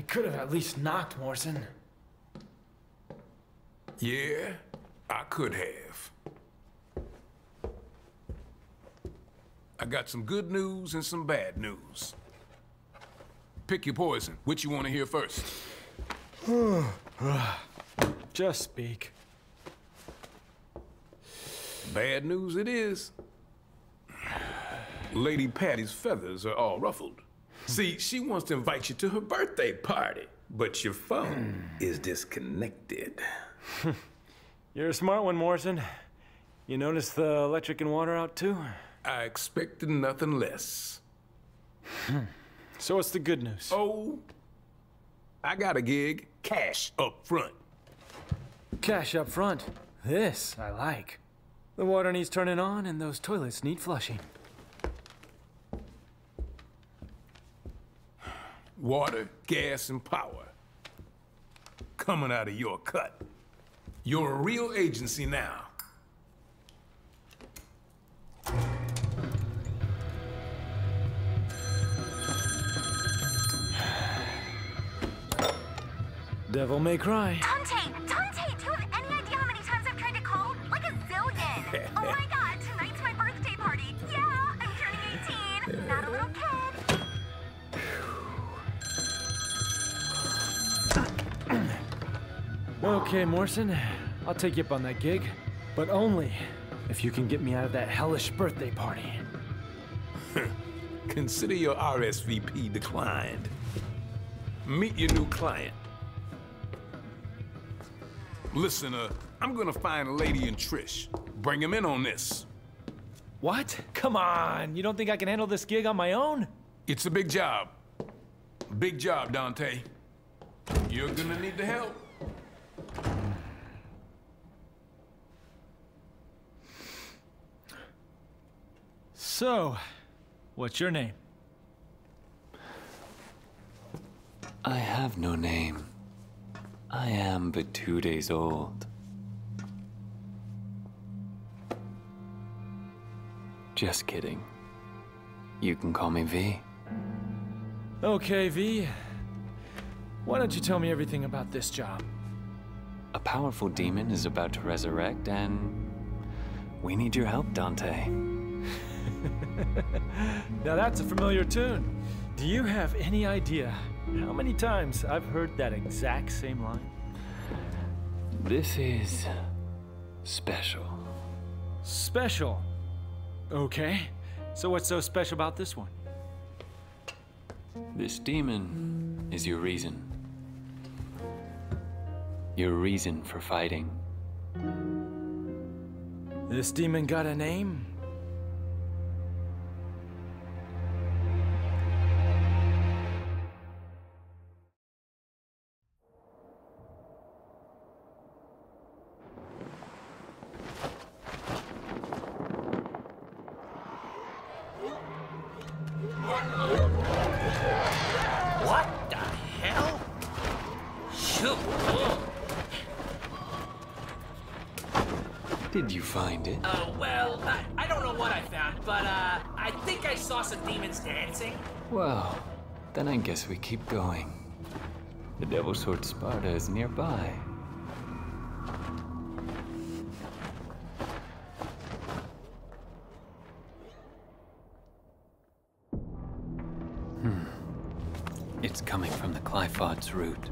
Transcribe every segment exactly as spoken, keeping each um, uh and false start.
could have at least knocked, Morrison. Yeah, I could have. I got some good news and some bad news. Pick your poison. Which you want to hear first? Just speak. Bad news it is. Lady Patty's feathers are all ruffled. See, she wants to invite you to her birthday party, but your phone is disconnected. You're a smart one, Morrison. You notice the electric and water out too? I expected nothing less. So what's the good news? Oh, I got a gig. Cash up front. Cash up front. This I like. The water needs turning on and those toilets need flushing. Water, gas, and power. Coming out of your cut. You're a real agency now. Devil may cry. Dante! Dante! Do you have any idea how many times I've tried to call? Like a zillion! Oh my god, tonight's my birthday party! Yeah, I'm turning eighteen! Not a little kid! Okay, Morrison. I'll take you up on that gig. But only if you can get me out of that hellish birthday party. Consider your R S V P declined. Meet your new client. Listen, uh, I'm gonna find Lady and Trish. Bring him in on this. What? Come on! You don't think I can handle this gig on my own? It's a big job. Big job, Dante. You're gonna need the help. So, what's your name? I have no name. I am but two days old. Just kidding. You can call me V. Okay, V. Why don't you tell me everything about this job? A powerful demon is about to resurrect, and we need your help, Dante. Now that's a familiar tune. Do you have any idea how many times I've heard that exact same line? This is special. Special? Okay. So what's so special about this one? This demon is your reason. Your reason for fighting. This demon got a name? What the hell? Shoot. Did you find it? Uh, well, I, I don't know what I found, but, uh, I think I saw some demons dancing. Well, then I guess we keep going. The Devil's Sword Sparta is nearby. Hmm. It's coming from the Qliphod's route.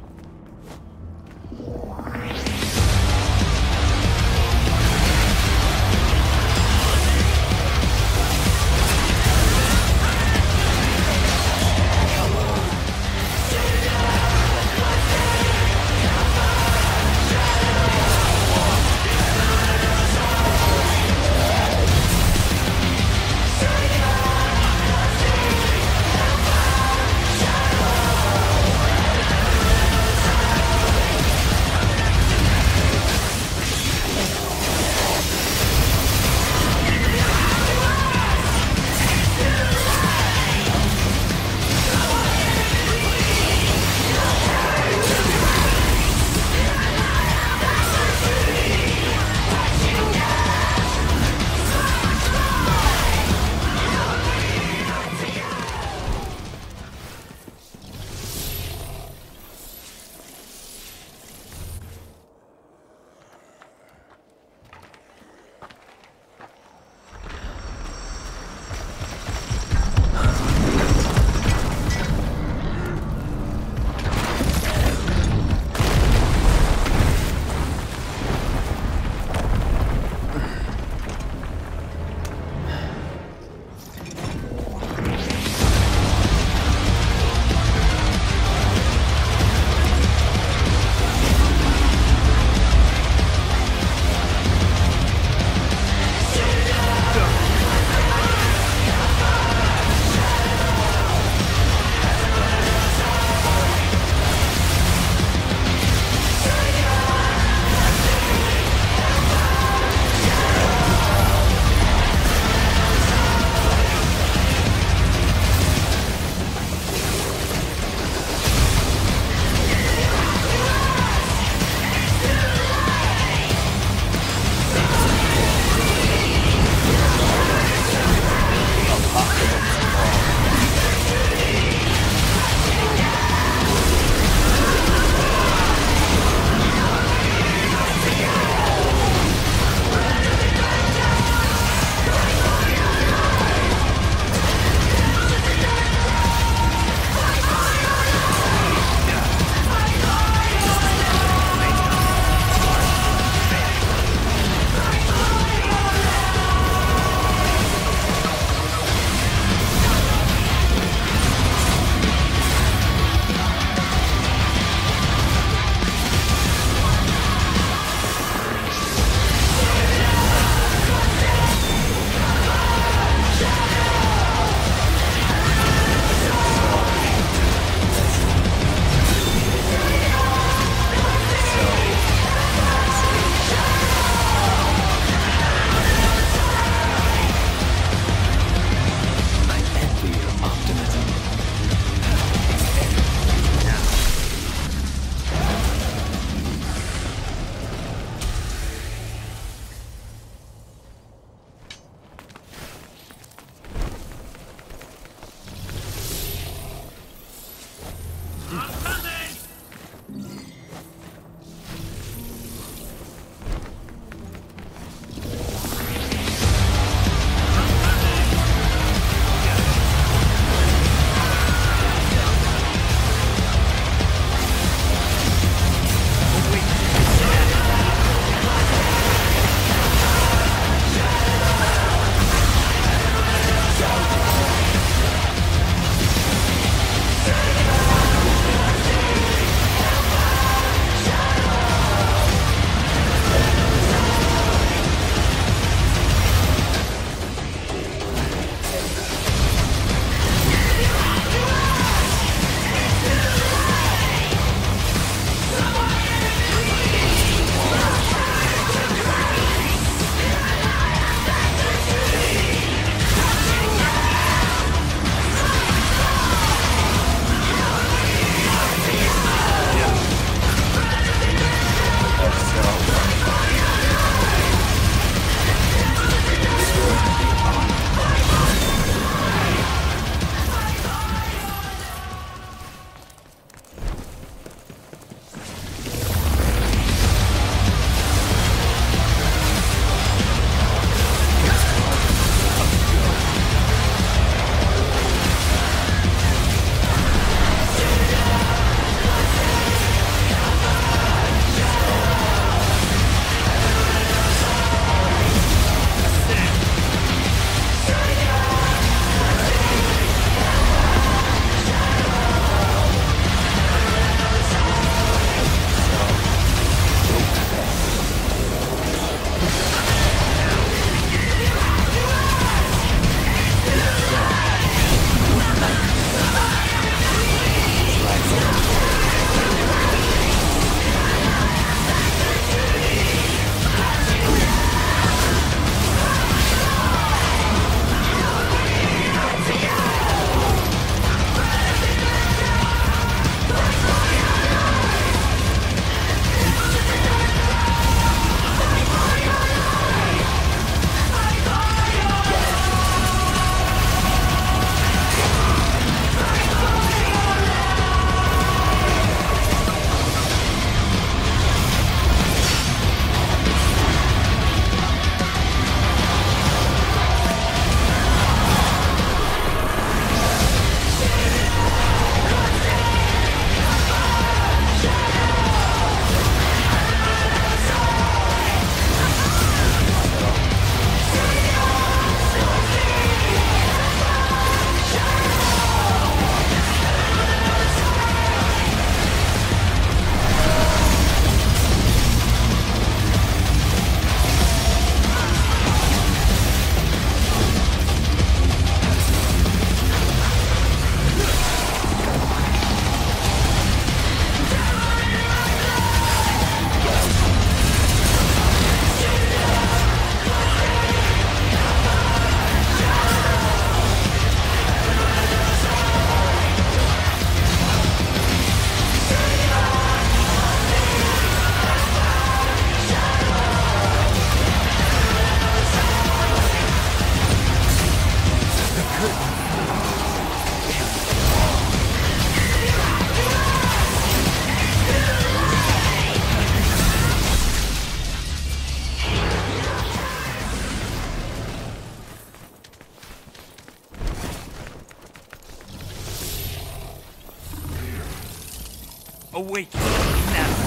wake you. Never.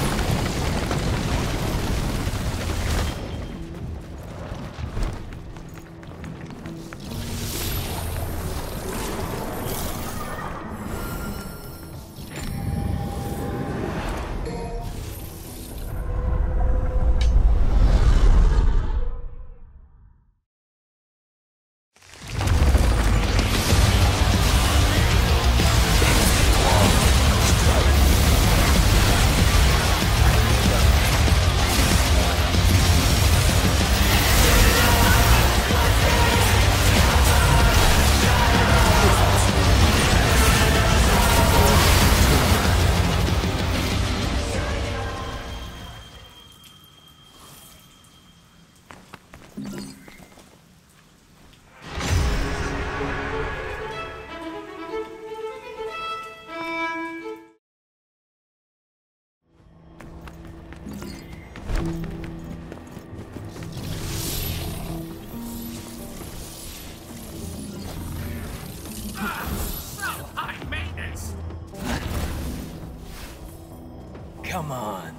Come on.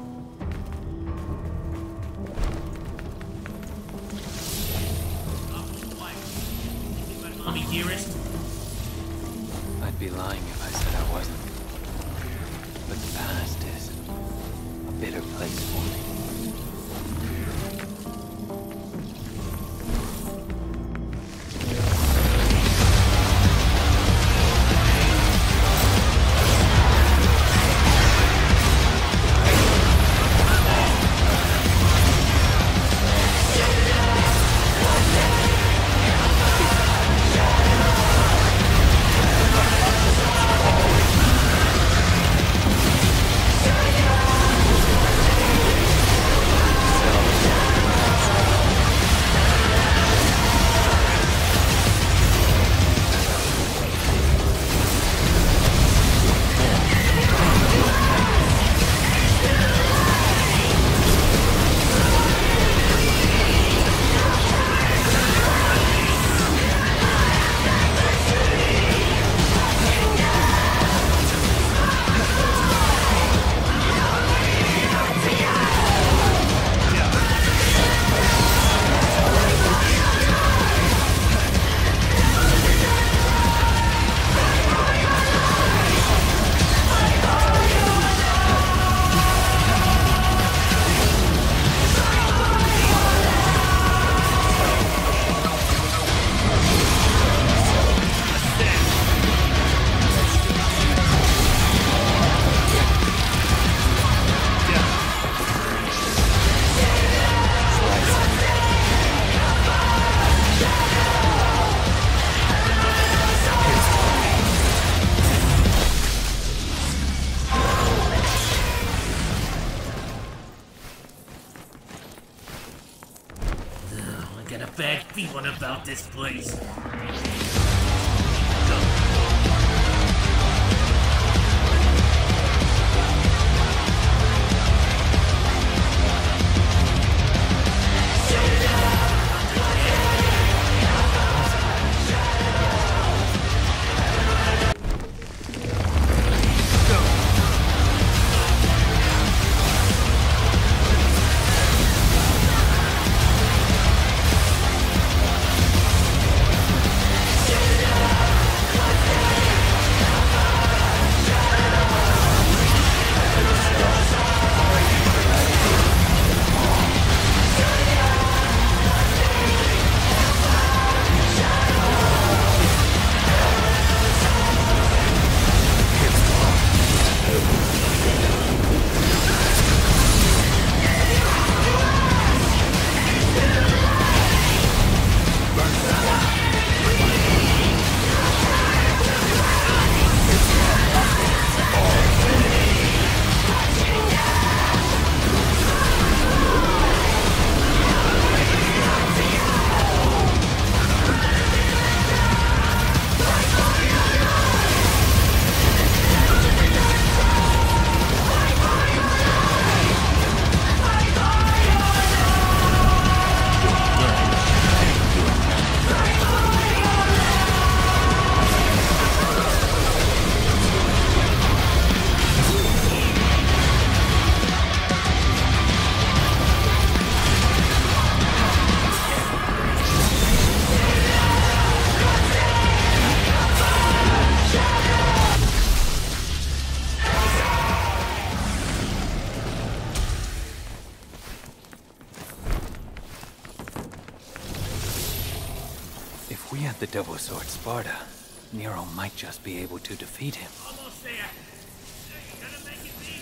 Mommy dearest? I'd be lying if I said I wasn't. But the past is a bitter place for me. I got a bad feeling about this place. Yeah. had the double sword Sparta, Nero might just be able to defeat him. Almost there. You gonna make it, B?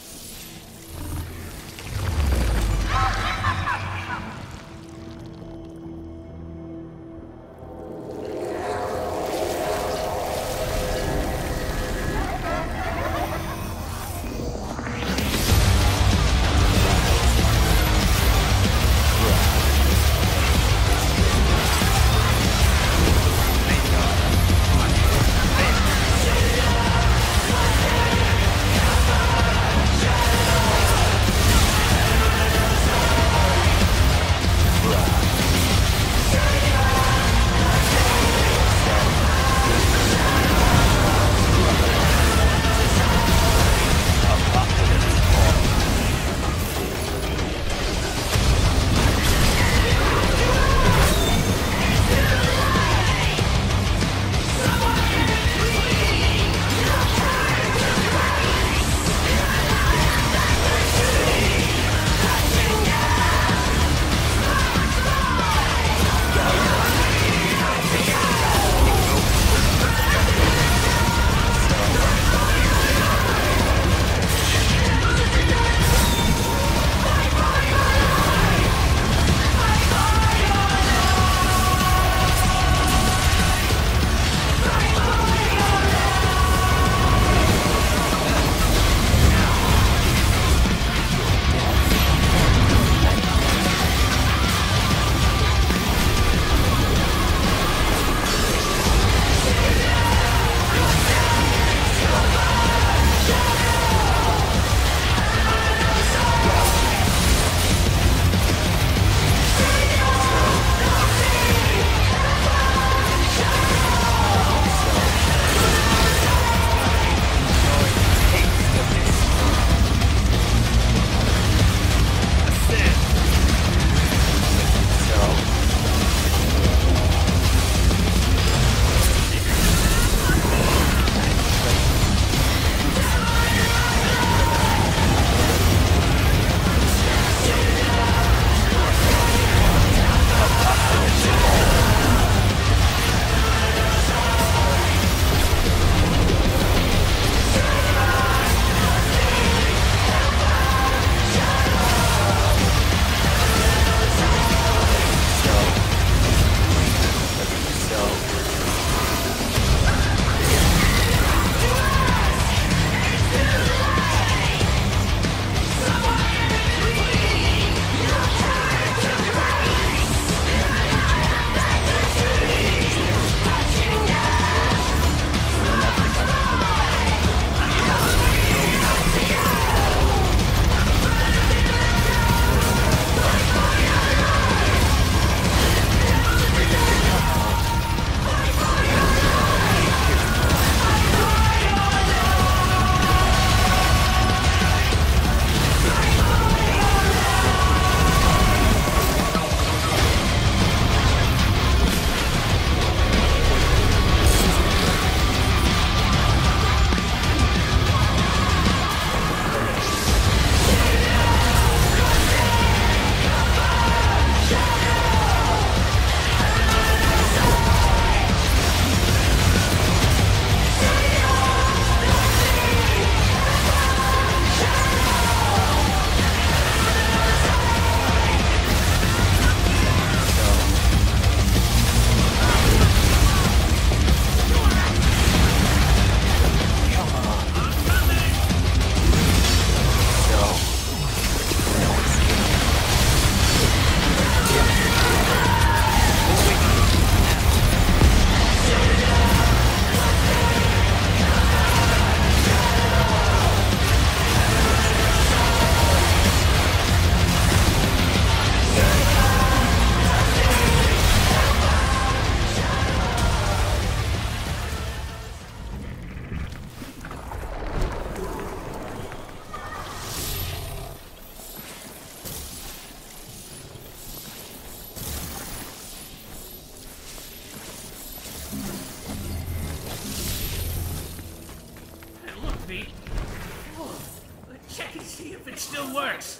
Check and see if it still works.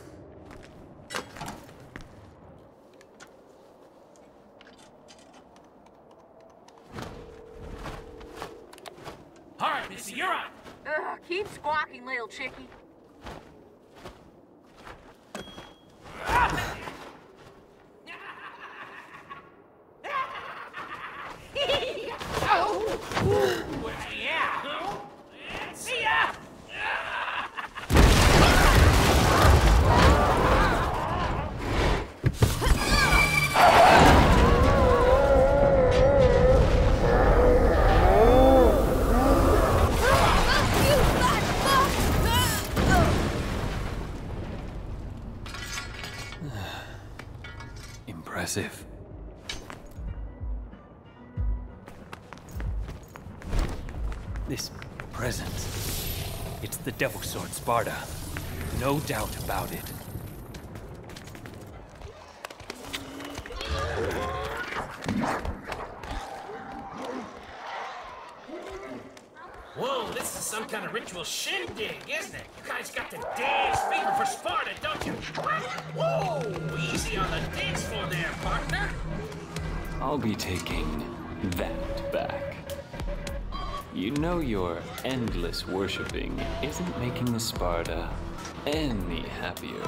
Lacey, you're on! Ugh, keep squawking, little chickie. Oh! Yeah! See ya! Impressive. This present. It's the Devil Sword Sparta. No doubt about it. Whoa, this is some kind of ritual shindig, isn't it? You guys got the dance fever for Sparta, don't you? Whoa, easy on the dance floor there, partner. I'll be taking that back. You know your endless worshipping isn't making the Sparta any happier.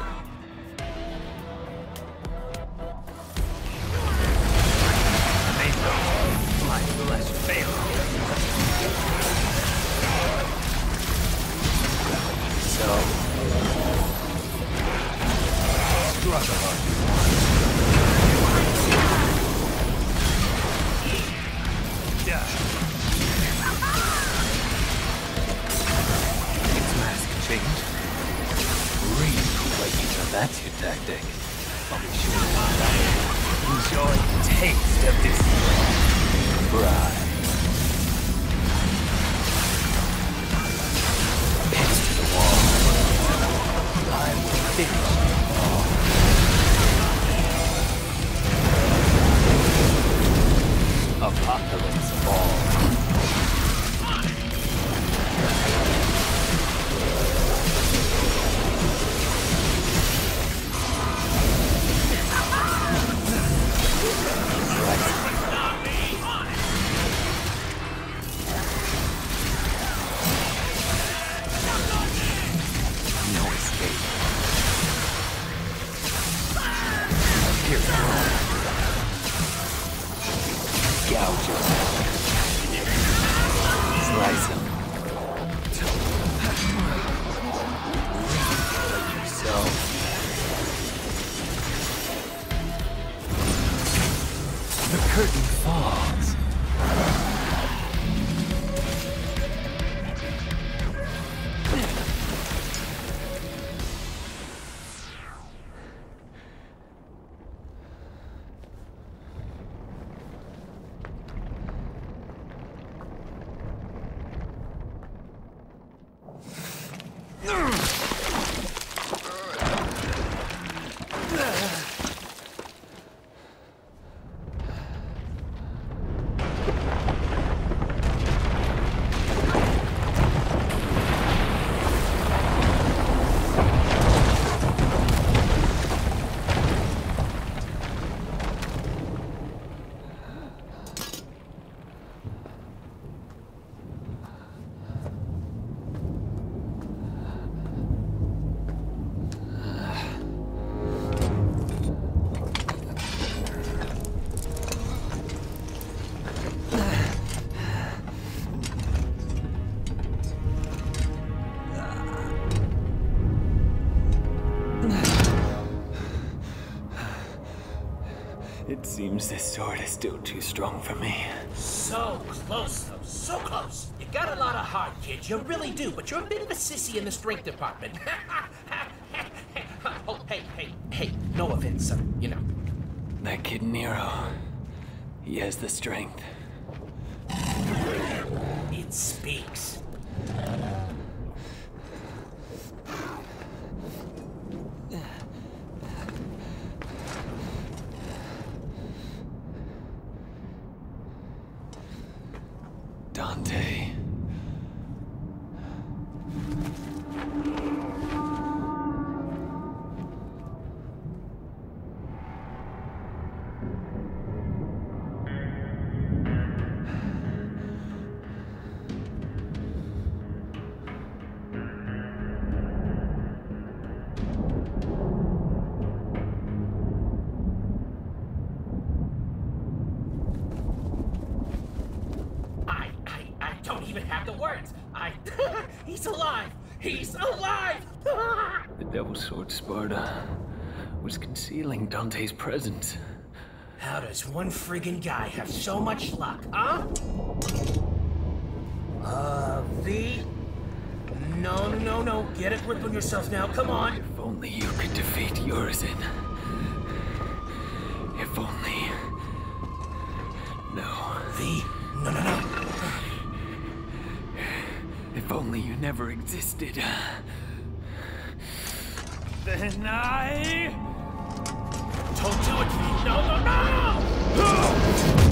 May my flesh fail. So, struggle on. Yeah. Its mask changed. Replay. So that's your tactic. I'll be sure to find out. Enjoy the taste of this bride. Heads to the wall. I will finish it all. Apocalypse of all. No escape. Here we go. Gouge him. Slice him. Let yourself. The curtain falls. It seems this sword is still too strong for me. So close, though. So close. You got a lot of heart, kid. You really do. But you're a bit of a sissy in the strength department. Oh, hey, hey, hey. No offense, son. You know. That kid Nero, he has the strength. It speaks. Dante. He's alive! He's alive! The Devil's Sword Sparta was concealing Dante's presence. How does one friggin' guy have so much luck, huh? Uh, V? No, no, no. Get a grip on yourself now. Come on. If only you could defeat Urizen. If only... No. V? No, no, no. If only you never existed. Then I... Don't do it, V. No, no, no!